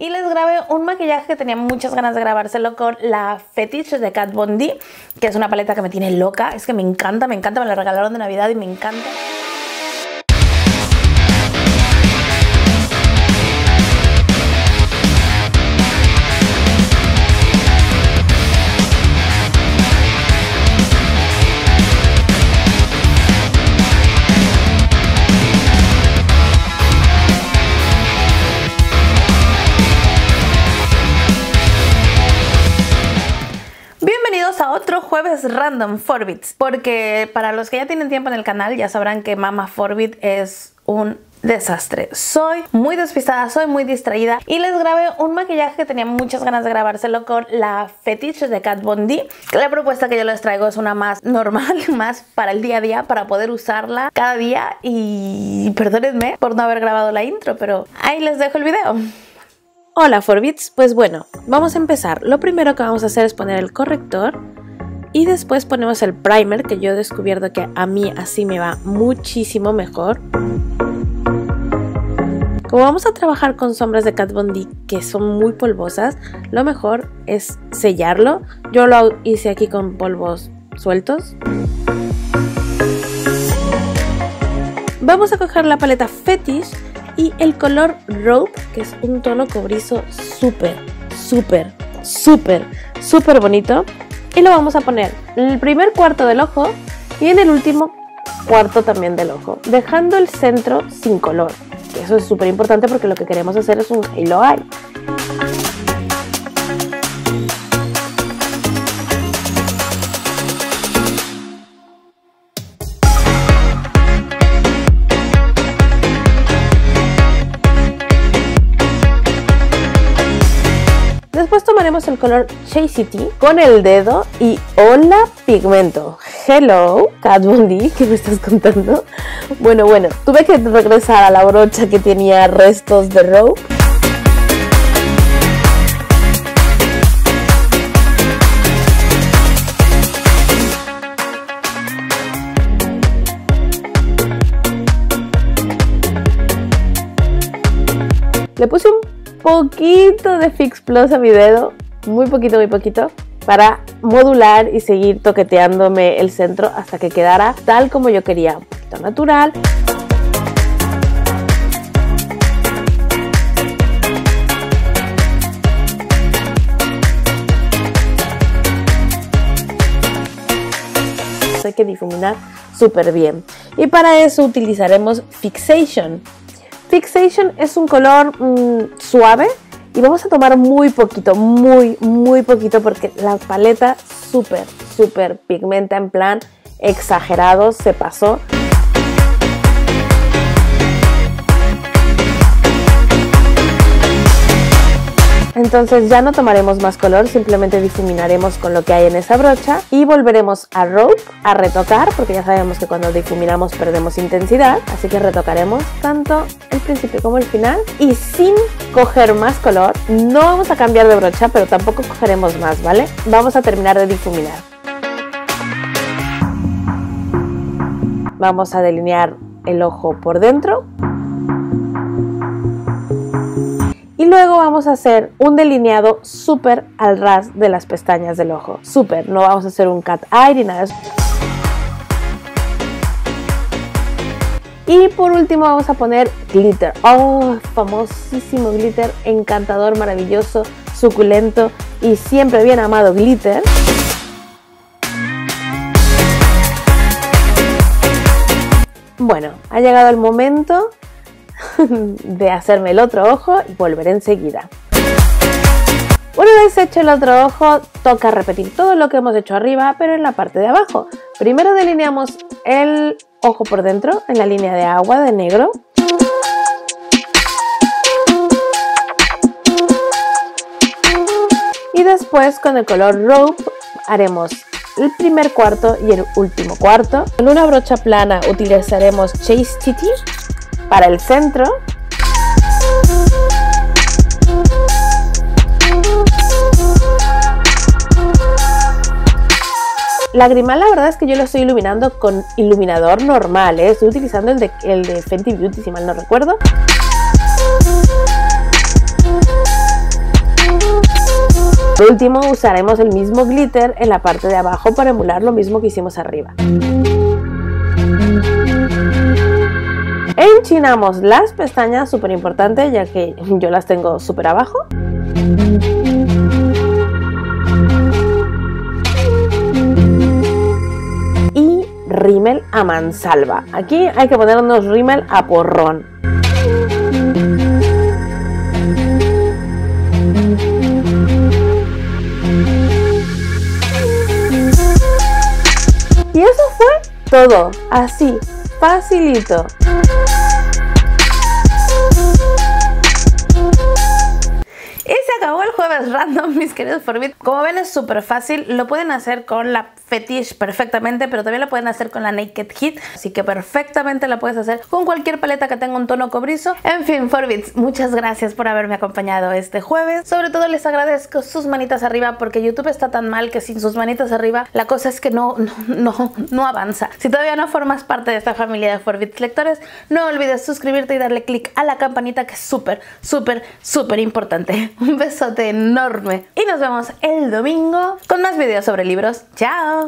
y les grabé un maquillaje que tenía muchas ganas de grabárselo con la Fetish de Kat Von D, que es una paleta que me tiene loca. Es que me encanta, me la regalaron de Navidad y me encanta. A otro jueves random Forbits, porque para los que ya tienen tiempo en el canal ya sabrán que Mama Forbit es un desastre. Soy muy despistada, soy muy distraída y les grabé un maquillaje que tenía muchas ganas de grabárselo con la Fetish de Kat Von D. La propuesta que yo les traigo es una más normal, más para el día a día, para poder usarla cada día. Y perdónenme por no haber grabado la intro, pero ahí les dejo el video. Hola Forbits, pues bueno, vamos a empezar. Lo primero que vamos a hacer es poner el corrector y después ponemos el primer, que yo he descubierto que a mí así me va muchísimo mejor. Como vamos a trabajar con sombras de Kat Von D que son muy polvosas, lo mejor es sellarlo. Yo lo hice aquí con polvos sueltos. Vamos a coger la paleta Fetish y el color Rope, que es un tono cobrizo súper bonito, y lo vamos a poner en el primer cuarto del ojo y en el último cuarto también del ojo, dejando el centro sin color, que eso es súper importante porque lo que queremos hacer es un halo eye. Después tomaremos el color Chastity con el dedo y hola pigmento. Hello, Kat Von D, ¿qué me estás contando? Bueno, tuve que regresar a la brocha que tenía restos de Rope. Le puse un poquito de Fix Plus a mi dedo, muy poquito, para modular y seguir toqueteándome el centro hasta que quedara tal como yo quería, un poquito natural. Hay que difuminar súper bien y para eso utilizaremos Fixation. Fixation es un color suave y vamos a tomar muy poquito, muy poquito, porque la paleta súper pigmenta, en plan exagerado, se pasó. Entonces ya no tomaremos más color, simplemente difuminaremos con lo que hay en esa brocha y volveremos a Rope a retocar, porque ya sabemos que cuando difuminamos perdemos intensidad, así que retocaremos tanto el principio como el final y sin coger más color. No vamos a cambiar de brocha, pero tampoco cogeremos más, ¿vale? Vamos a terminar de difuminar. Vamos a delinear el ojo por dentro. Y luego vamos a hacer un delineado súper al ras de las pestañas del ojo. Súper, no vamos a hacer un cat eye ni nada de eso. Y por último vamos a poner glitter. Oh, famosísimo glitter, encantador, maravilloso, suculento y siempre bien amado glitter. Bueno, ha llegado el momento de hacerme el otro ojo y volveré enseguida. Una vez hecho el otro ojo, toca repetir todo lo que hemos hecho arriba, pero en la parte de abajo. Primero delineamos el ojo por dentro en la línea de agua de negro. Y después con el color Rope haremos el primer cuarto y el último cuarto. En una brocha plana utilizaremos Chastity para el centro. Lagrimal, la verdad es que yo lo estoy iluminando con iluminador normal, ¿eh? Estoy utilizando el de Fenty Beauty, si mal no recuerdo. Por último, usaremos el mismo glitter en la parte de abajo para emular lo mismo que hicimos arriba. Enchinamos las pestañas, súper importante, ya que yo las tengo súper abajo. Y rímel a mansalva. Aquí hay que ponernos rímel a porrón. Y eso fue todo, así, facilito. Y se acabó el jueves random, mis queridos Forbit. Como ven, es súper fácil. Lo pueden hacer con la Fetish perfectamente, pero también lo pueden hacer con la Naked Heat. Así que perfectamente la puedes hacer con cualquier paleta que tenga un tono cobrizo. En fin, Forbits, muchas gracias por haberme acompañado este jueves. Sobre todo les agradezco sus manitas arriba, porque YouTube está tan mal que sin sus manitas arriba la cosa es que no avanza. Si todavía no formas parte de esta familia de Forbits lectores, no olvides suscribirte y darle click a la campanita, que es súper importante. Un besote enorme y nos vemos el domingo con más videos sobre libros. ¡Chao!